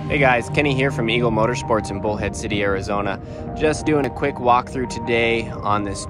Hey guys, Kenny here from Eagle Motorsports in Bullhead City, Arizona. Just doing a quick walkthrough today on this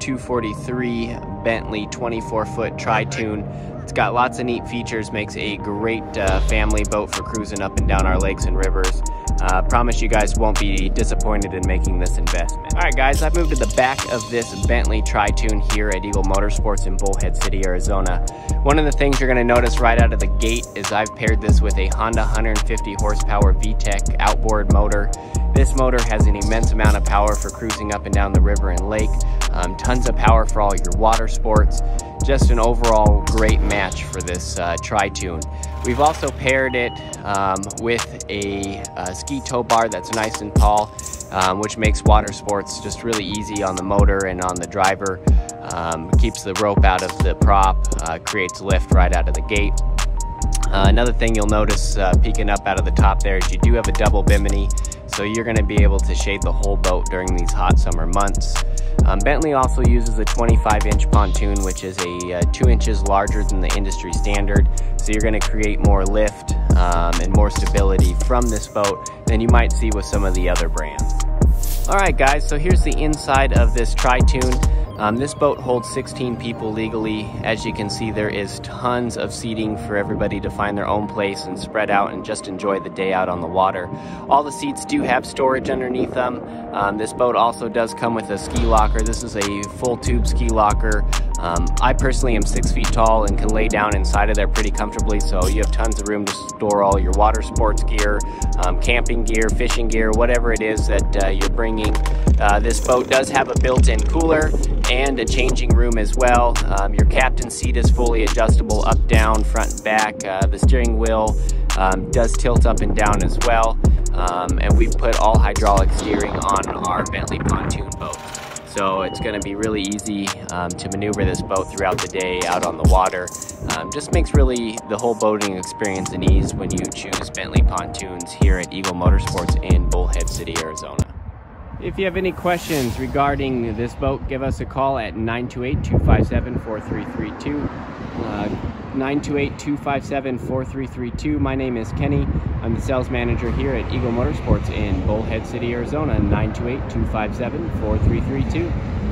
243 Bentley 24-foot Tri-Tune. It's got lots of neat features, makes a great family boat for cruising up and down our lakes and rivers. Promise you guys won't be disappointed in making this investment. Alright guys, I've moved to the back of this Bentley Tri-Tune here at Eagle Motorsports in Bullhead City, Arizona. One of the things you're going to notice right out of the gate is I've paired this with a Honda 150 horsepower VTEC outboard motor. This motor has an immense amount of power for cruising up and down the river and lake, tons of power for all your water sports. Just an overall great match for this Tri-Tune. We've also paired it with a ski tow bar that's nice and tall, which makes water sports just really easy on the motor and on the driver. Keeps the rope out of the prop, creates lift right out of the gate. Another thing you'll notice peeking up out of the top there is you do have a double bimini, so you're going to be able to shade the whole boat during these hot summer months. Bentley also uses a 25-inch pontoon, which is 2 inches larger than the industry standard, so you're going to create more lift and more stability from this boat than you might see with some of the other brands. Alright guys, so here's the inside of this Tri-Tune. This boat holds 16 people legally. As you can see, there is tons of seating for everybody to find their own place and spread out and just enjoy the day out on the water. All the seats do have storage underneath them. This boat also does come with a ski locker. This is a full tube ski locker. I personally am 6 feet tall and can lay down inside of there pretty comfortably, so you have tons of room to store all your water sports gear, camping gear, fishing gear, whatever it is that you're bringing. This boat does have a built-in cooler and a changing room as well. Your captain's seat is fully adjustable up, down, front and back. The steering wheel does tilt up and down as well. And we've put all hydraulic steering on our Bentley pontoon boat. So it's going to be really easy to maneuver this boat throughout the day out on the water. Just makes really the whole boating experience an ease when you choose Bentley pontoons here at Eagle Motorsports in Bullhead City, Arizona. If you have any questions regarding this boat, give us a call at 928-257-4332. 928-257-4332. My name is Kenny. I'm the sales manager here at Eagle Motorsports in Bullhead City, Arizona. 928-257-4332.